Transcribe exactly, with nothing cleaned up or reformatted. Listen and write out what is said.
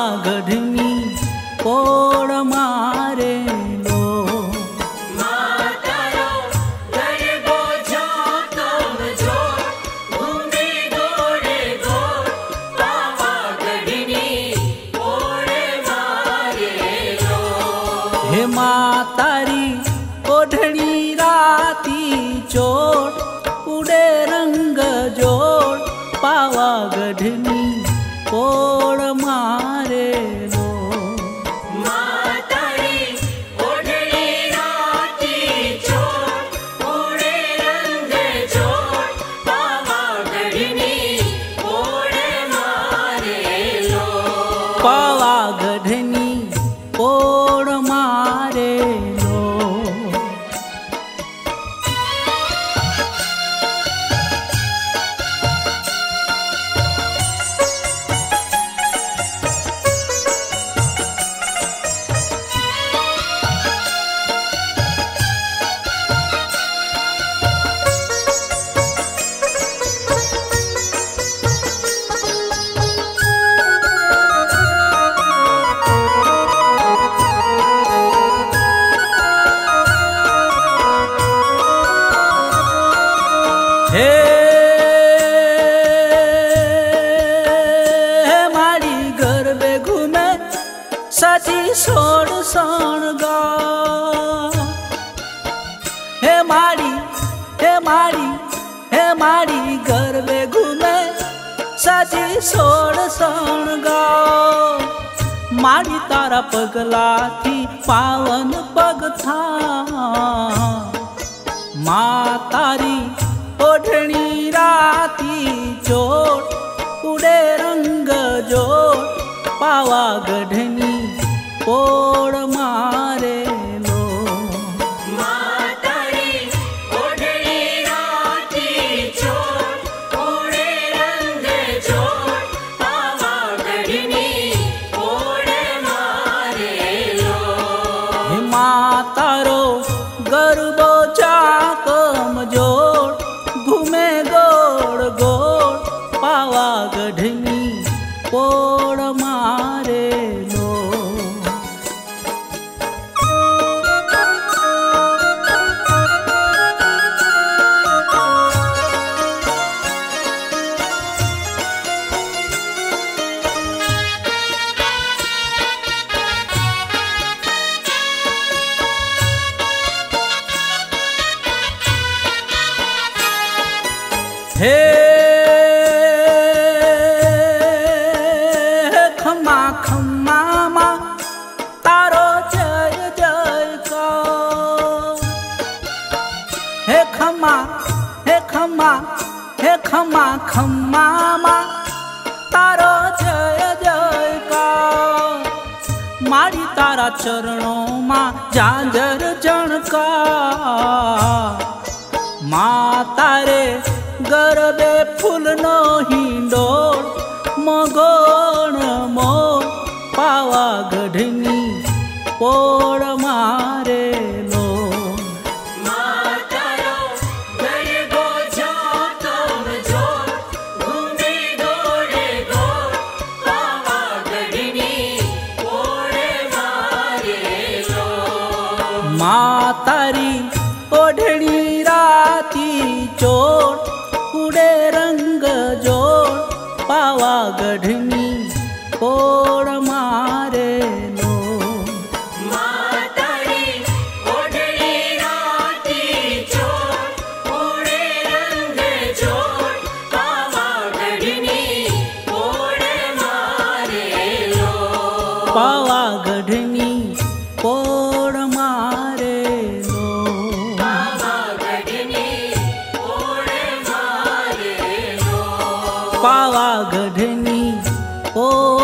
पावागढ़नी पोड़ मारे लो। मातारो गरबो जो तुम जो घूमे गोड़े गोड़ पावागढ़नी पोड़ मारे लो। हे मातारी ओढ़नी राती चोट उड़े रंग जोड़ पावागढ़नी पोड़ मारे लो। मातारी ओढ़नी राती चोट उड़े रंग जोड़ पावागढ़नी पोड़ मारे लो। पावागढ़नी पोड़ मारे लो। हे मारी गरबे घूमे साची सोड़ सणगा। हे मारी हे मारी हे मारी गरबे घूमे साची सोड़ सणगा। मारी तारा पगला थी पावन पग था मातारी ओढ़नी राती चोट उड़े रंग जोड़ पावागढ़नी पोड़ मारे लो। मातारी ओढ़नी राती चोट उड़े रंग जोड़ पावागढ़नी पोड़ मारे लो। हे मातारो गरबो चाकम जोड़ घूमे गोड़ गोड़ पावागढ़नी पोड़ मारे लो। हे खम्मा खम्मा मा तारो जय जय का। हे खम्मा हे खम्मा हे खम्मा खम्मा मा तारो जय जय का। मारी तारा चरणों मा झांझर जणका। मातारे गरबे फूलनो हिंडोळ मगोण मोर पावागढ़नी पोड़ मारे लो। मातारो गरबो जो तुम जो घूमे गोड़े गोड़ पावागढ़नी पोड़ मारे लो। मातारी ओढ़नी राती चोट उड़े रंग जोड़ पावागढ़नी पोड़ मारे लो। मातारी ओढ़नी राती चोट उड़े रंग जोड़ पावागढ़नी पोड़ मारे लो। पावागढ़नी पोड़ मारे लो। पावागढ़नी पोड़ मारे लो। पावागढ़नी पोड़